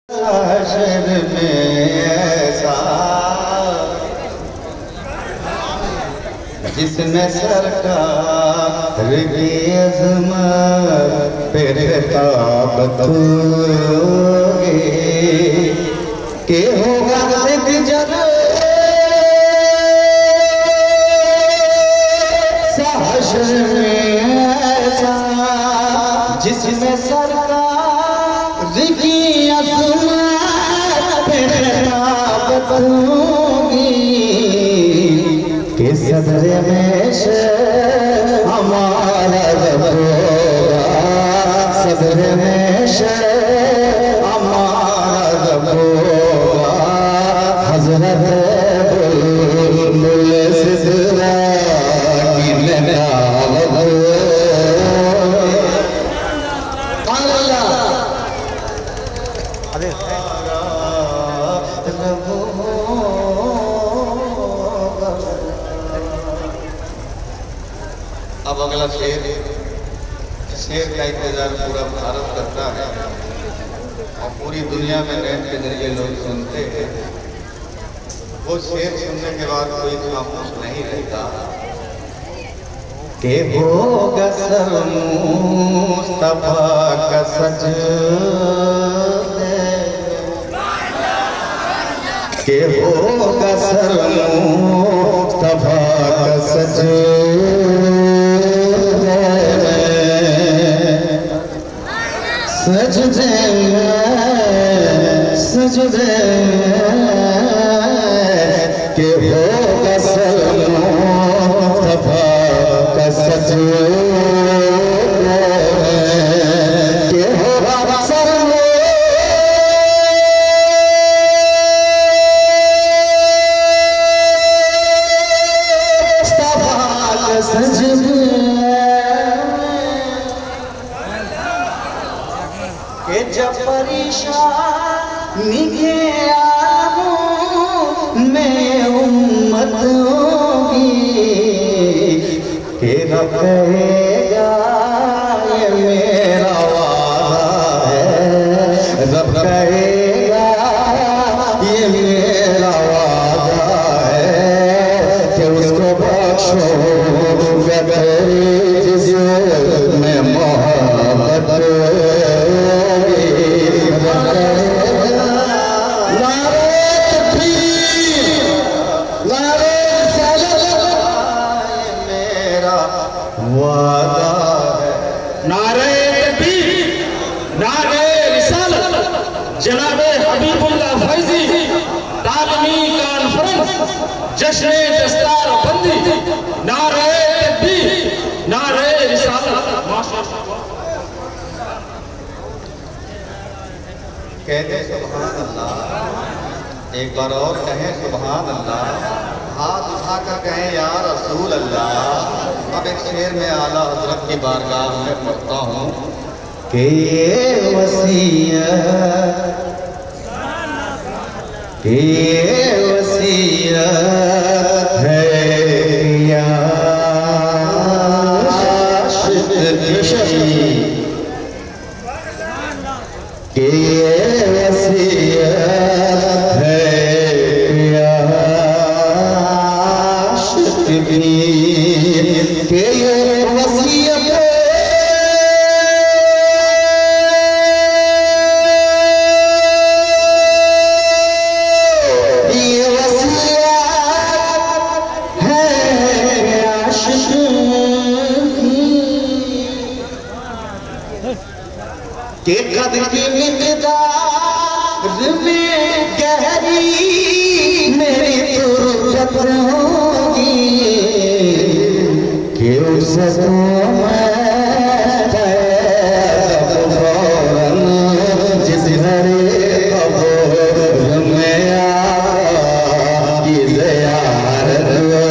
हश्र में ऐसा जिसमें सरकार की अज़मत पे खिताबत होगी कि होगा एक जग हश्र में ऐसा जिसमें सरकार की अज़मत पे खिताबत होगी कि सदरे में से हमारा रब होगा, सदरे में से हमारा रब होगा। हज़रत बुलबुल सिदरा की नगावत अब अगला शेर का इंतजार पूरा भारत करता है और पूरी दुनिया में नेट के जरिए लोग सुनते हैं। वो शेर सुनने के बाद कोई खामोश नहीं रहता कि होगा सर मुस्तफा का सजदे, कि होगा सर मुस्तफा का सजदे सजदे सजदे के होगा सर मुस्तफा का सजदे के होगा सर मुस्तफा का सजदे के जब परेशानी के आलमों में उम्मत होगी कि रब कहेगा ये मेरा वादा है, रब कहेगा ये मेरा वादा है कि उसको बख्शो जिसमें मोहब्बत वादा है। नारे तकबीर, नारे रिसालत, जनाबे हबीबुल्लाह फैजी, तालीमी कॉन्फ्रेंस, जश्न दस्तार बंदी, नारे तकबीर, नारे रिसालत। कहते सुभान अल्लाह, एक बार और कहें सुभान अल्लाह, हाथ उठाकर कहें या रसूल अल्लाह। अब एक शेर में आला हजरत की बारगाह में पढ़ता हूँ कि ये वसीयत, कि ये वसीयत है या आशिक़ की, कि ये वसीयत है या आशिक़ की, कि ये वसीयत है आशिक़ की, कि कद्र की मिक़दार में गहरी मेरी तुरबत होगी कि उससे तो मैं फौरन जिस घरे कब्र में आपकी ज़ियारत।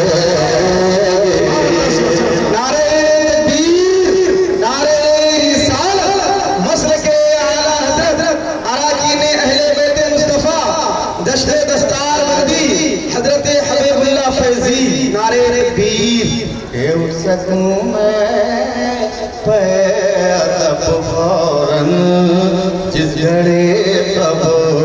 नारे तकबीर, नारे रिसालत, मसलके आला हज़रत अराकीन अहले बैत मुस्तफा, दश्ते दस्तार बंदी हज़रत हबीबुल्लाह फैजी। नारे तकबीर के उसको मैं पैदब फौरन जिस घड़े तब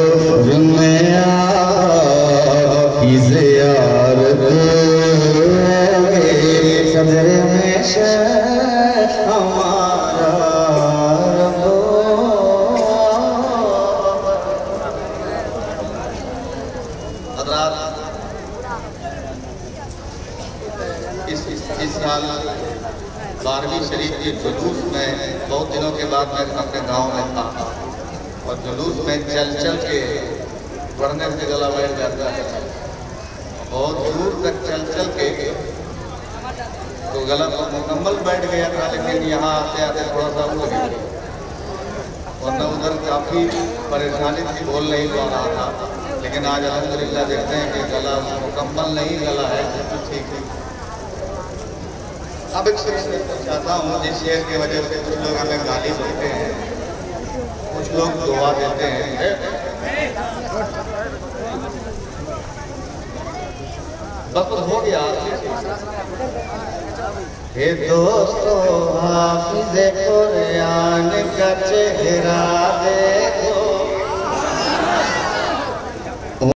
साल 12वीं शरीफ के जुलूस में बहुत दिनों के बाद मैं अपने गांव में था और जुलूस में चल चल के पढ़ने से गला बैठ जाता है। बहुत दूर तक चल चल के तो गला तो मुकम्मल बैठ गया था, लेकिन यहाँ आते आते थोड़ा सा उठ गया, वरना उधर काफ़ी परेशानी थी, बोल नहीं पा रहा था। लेकिन आज अल्हम्दुलिल्लाह देखते हैं कि गला मुकम्मल नहीं गला है, ठीक है। अब एक शेर चाहता हूँ जिस शेर की वजह से कुछ लोग हमें गाली देते हैं, कुछ लोग दुआ देते हैं। वक्त हो गया। हे दोस्तों हाफिज़ कुरान का चेहरा देखो,